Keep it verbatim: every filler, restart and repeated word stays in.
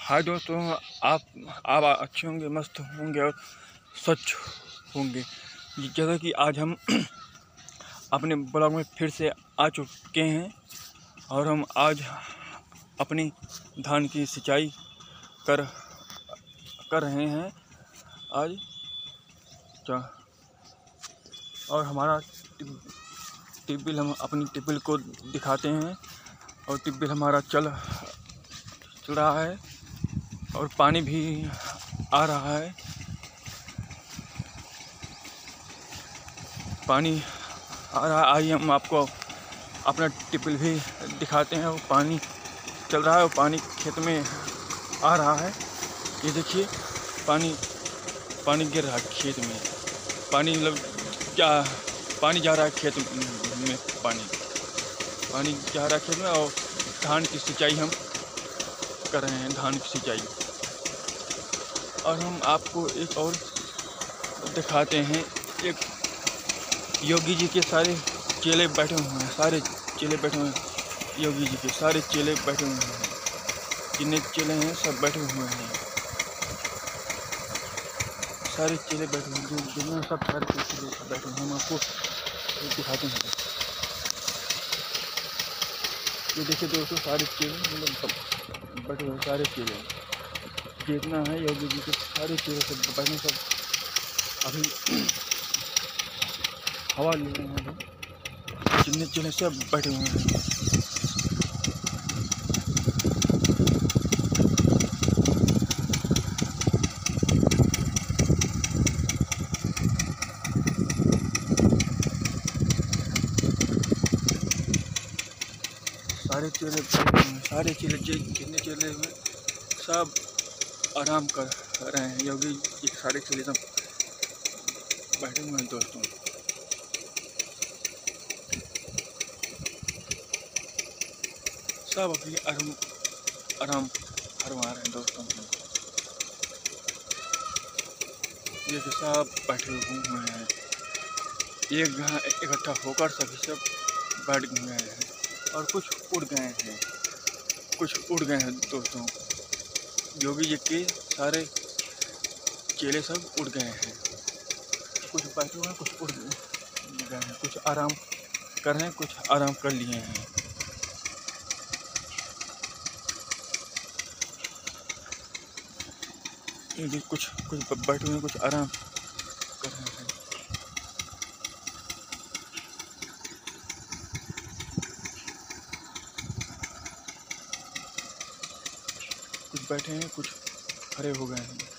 हाय दोस्तों, आप आप अच्छे होंगे, मस्त होंगे और स्वच्छ होंगे। जैसा कि आज हम अपने ब्लॉग में फिर से आ चुके हैं और हम आज अपनी धान की सिंचाई कर कर रहे हैं आज। और हमारा टिब्बिल हम अपनी टिब्बिल को दिखाते हैं और टिब्बिल हमारा चल चल रहा है और पानी भी आ रहा है। पानी आ रहा है, आइए हम आपको अपना टिब्बिल भी दिखाते हैं। वो पानी चल रहा है और पानी खेत में आ रहा है। ये देखिए, पानी पानी गिर रहा है खेत में। पानी मतलब क्या, पानी जा रहा है खेत में, पानी पानी जा रहा है खेत में। और धान की सिंचाई हम कर रहे हैं, धान की सिंचाई। और हम आपको एक और दिखाते हैं। एक योगी जी के सारे चेले बैठे हुए हैं, सारे चेले बैठे हुए हैं। योगी जी के सारे चेले बैठे हुए हैं, जितने चेले हैं सब बैठे हुए हैं। सारे चेले बैठे हुए हैं, जितने सब सारे चेले बैठे हैं। हम आपको दिखाते हैं। ये देखिए दोस्तों, सारे चेले मतलब बैठे हुए हैं, सारे चेले जितना है योगी जी के सारे चेले सब बैठे, सब अभी हवा ले रहे हैं। जितने चेले सब बैठे हुए हैं। सारे चेले बैठे हुए हैं, सारे चेले जितने चेले हैं सब आराम कर रहे हैं। योगी जी के सारे चेले सब बैठे हुए हैं दोस्तों। सब अभी आराम आराम फरमा रहे हैं दोस्तों। ये सब बैठे हुए हैं, एक जगह इकट्ठा होकर सभी सब बैठ गए हैं। और कुछ उड़ गए हैं, कुछ उड़ गए हैं दोस्तों। योगी जी के सारे चेले सब उड़ गए हैं। कुछ बैठे हुए हैं, कुछ उड़ गए हैं, कुछ आराम कर रहे हैं, कुछ आराम कर लिए हैं। ये कुछ कुछ बैठे हुए हैं, कुछ आराम कर रहे हैं। कुछ बैठे हैं, कुछ खड़े हो गए हैं।